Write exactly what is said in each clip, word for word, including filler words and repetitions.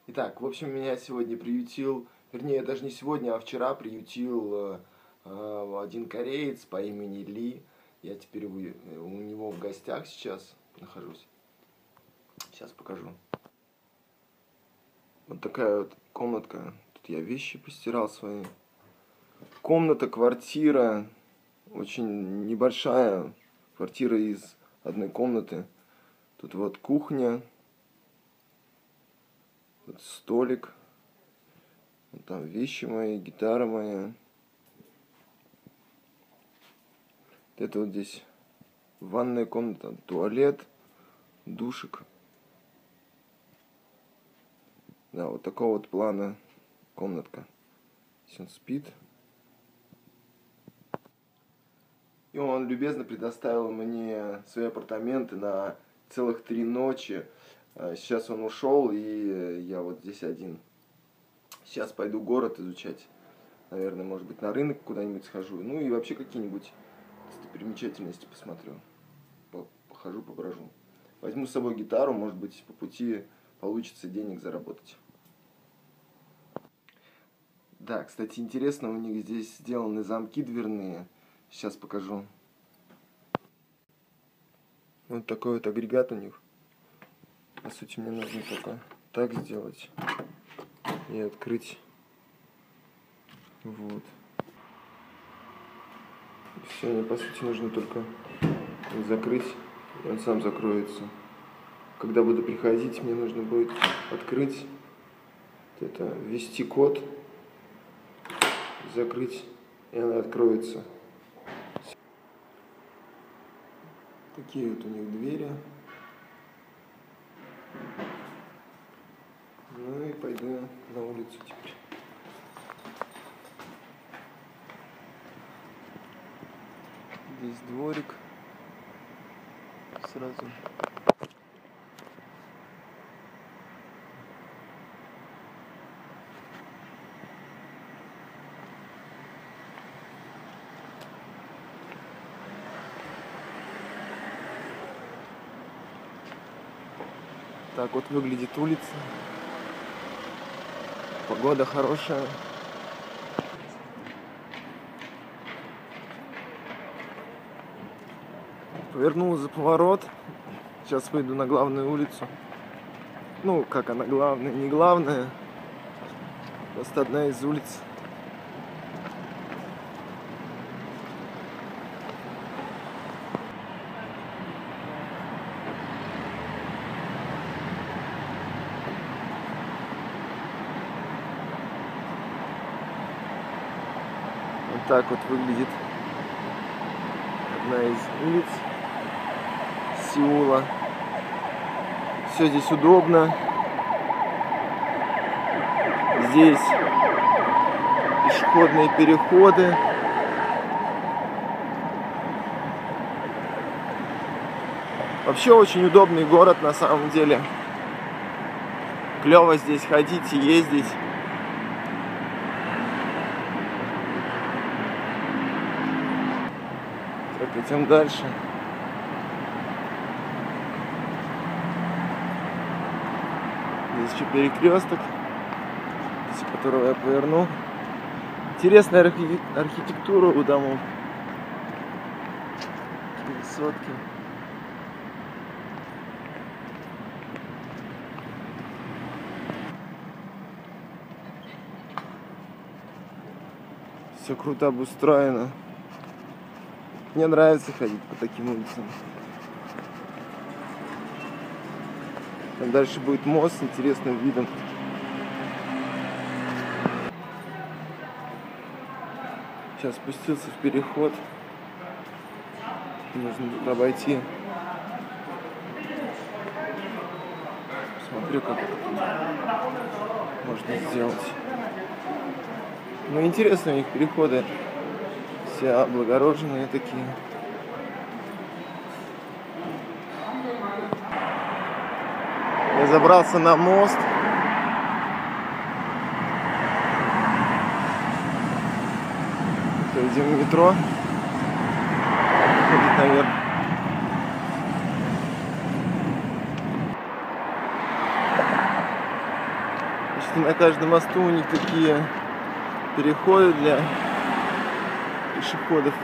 Итак, в общем, меня сегодня приютил, вернее, даже не сегодня, а вчера приютил э, э, один кореец по имени Ли. Я теперь у, у него в гостях сейчас нахожусь. Сейчас покажу. Вот такая вот комнатка. Тут я вещи постирал свои. Комната, квартира. Очень небольшая квартира из одной комнаты. Тут вот кухня. Вот столик. Вот там вещи мои, гитара моя. Это вот здесь ванная комната, туалет, душик. Да, вот такого вот плана комнатка. Здесь он спит. И он любезно предоставил мне свои апартаменты на целых три ночи. Сейчас он ушел, и я вот здесь один. Сейчас пойду город изучать. Наверное, может быть, на рынок куда-нибудь схожу. Ну и вообще какие-нибудь достопримечательности посмотрю. Похожу, поброжу. Возьму с собой гитару, может быть, по пути получится денег заработать. Да, кстати, интересно, у них здесь сделаны замки дверные. Сейчас покажу. Вот такой вот агрегат у них. По сути, мне нужно только так сделать и открыть. Вот. И все, мне по сути нужно только закрыть, и он сам закроется. Когда буду приходить, мне нужно будет открыть, это ввести код, закрыть, и она откроется. Такие вот у них двери. Ну и пойду я на улицу теперь. Здесь дворик. Сразу. Так вот выглядит улица. Погода хорошая. Повернул за поворот. Сейчас выйду на главную улицу. Ну, как она главная, не главная. Просто одна из улиц. Вот так вот выглядит одна из улиц Сеула. Все здесь удобно. Здесь пешеходные переходы. Вообще очень удобный город на самом деле. Клево здесь ходить и ездить. Так, идем дальше. Здесь еще перекресток, с которого я повернул. Интересная архи... архитектура у домов. Высотки. Все круто обустроено. Мне нравится ходить по таким улицам. Там дальше будет мост с интересным видом. Сейчас спустился в переход. Нужно тут обойти. Смотрю, как это можно сделать. Ну, интересно у них переходы. Все облагороженные такие. Я забрался на мост. Идем в метро. Ходить наверх. Почти на каждом мосту у них такие переходы для пешеходов.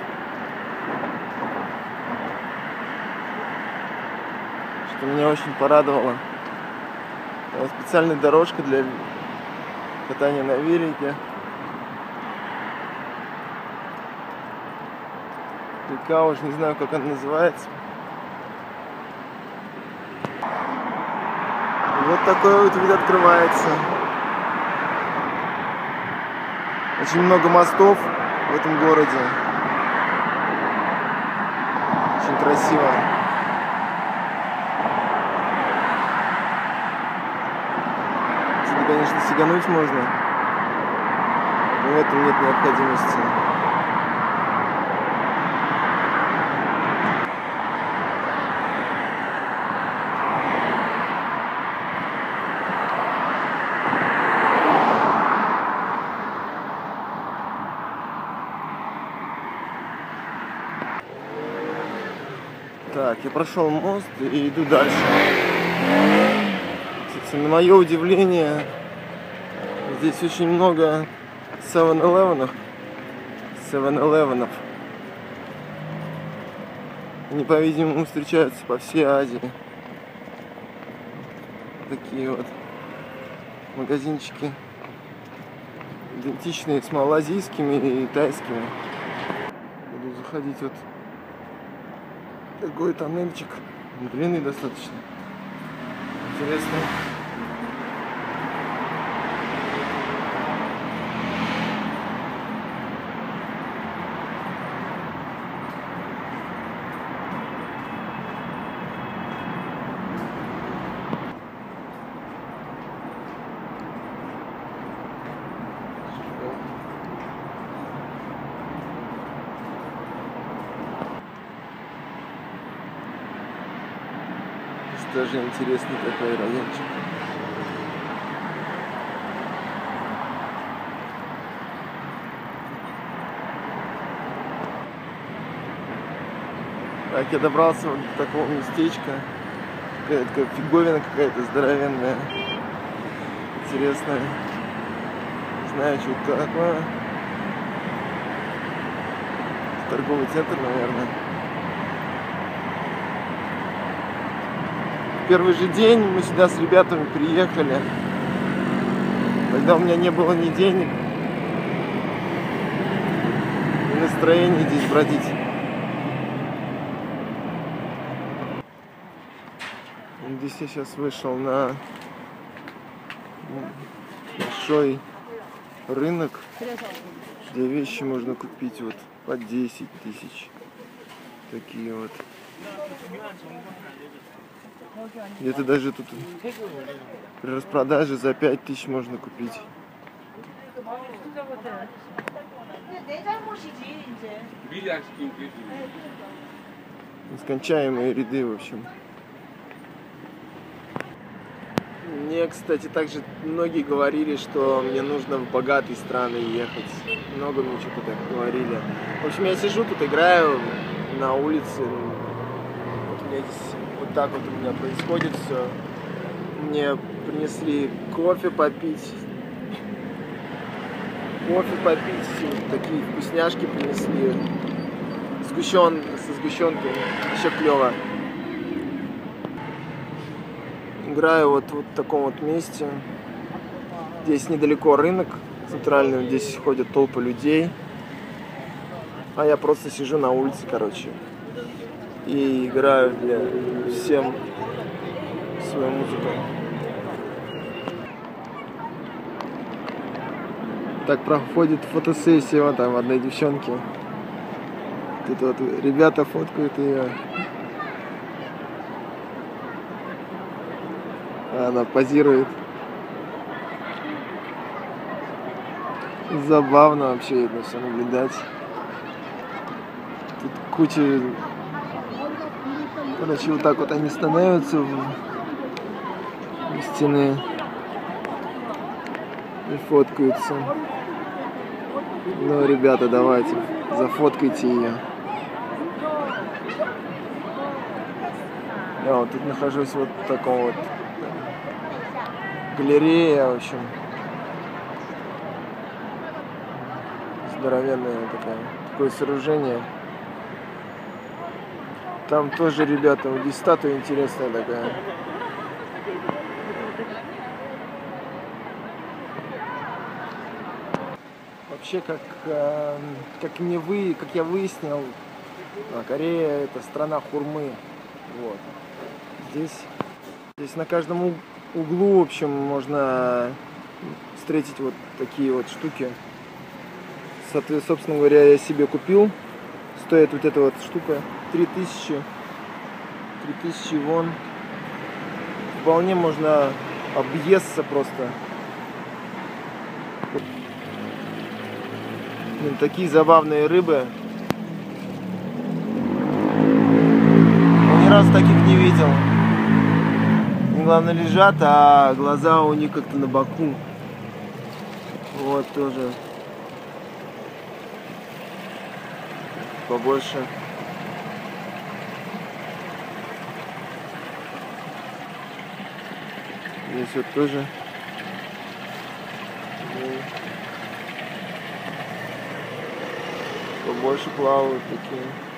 Что меня очень порадовало. Специальная дорожка для катания на велике. Река, уж не знаю, как она называется. И вот такой вот вид открывается. Очень много мостов в этом городе. Очень красиво. Отсюда, конечно, сигануть можно, но в этом нет необходимости. Так, я прошел мост и иду дальше. Кстати, на мое удивление, здесь очень много севен-элевенов. севен-элевенов. Они, по-видимому, встречаются по всей Азии. Такие вот магазинчики, идентичные с малазийскими и тайскими. Буду заходить вот такой тоннельчик, длинный достаточно. Интересно. Даже интересный такой райончик. Так, я добрался вот до такого местечка. Такая, такая фиговина какая-то здоровенная. Интересная. Не знаю, что это такое. Торговый центр, наверное. Первый же день мы сюда с ребятами приехали. Тогда у меня не было ни денег, ни настроения здесь бродить. Здесь я сейчас вышел на большой рынок, где вещи можно купить вот по десять тысяч. Такие вот. Где-то даже тут при распродаже за пять тысяч можно купить. Нескончаемые ряды, в общем. Мне, кстати, также многие говорили, что мне нужно в богатые страны ехать. Много мне что-то так говорили. В общем, я сижу тут, играю на улице. Вот у меня здесь вот так вот у меня происходит все. Мне принесли кофе попить. Кофе попить. Вот такие вкусняшки принесли. Сгущен, со сгущенкой. Еще клево. Играю вот, вот в таком вот месте. Здесь недалеко рынок центральный, здесь ходят толпы людей. А я просто сижу на улице, короче. И играю для всем свою музыку. Так проходит фотосессия вот там одной девчонки. Тут вот ребята фоткают ее. Она позирует. Забавно вообще это все наблюдать. Тут куча... Короче, вот так вот они становятся в, в стены и фоткаются. Ну, ребята, давайте, зафоткайте ее. Я вот тут нахожусь вот в таком вот галерее, в общем, здоровенная такая, такое сооружение. Там тоже, ребята, вот здесь статуя интересная такая. Вообще, как, э, как мне вы, как я выяснил, Корея — это страна хурмы. Вот. Здесь, здесь на каждом углу, в общем, можно встретить вот такие вот штуки. Соответственно, собственно говоря, я себе купил. Стоит вот эта вот штука три тысячи. три тысячи вон. Вполне можно объесться просто. Блин, такие забавные рыбы. Ни разу таких не видел. Они, главное, лежат, а глаза у них как-то на боку. Вот тоже. Побольше. Здесь вот тоже. Побольше плавают такие.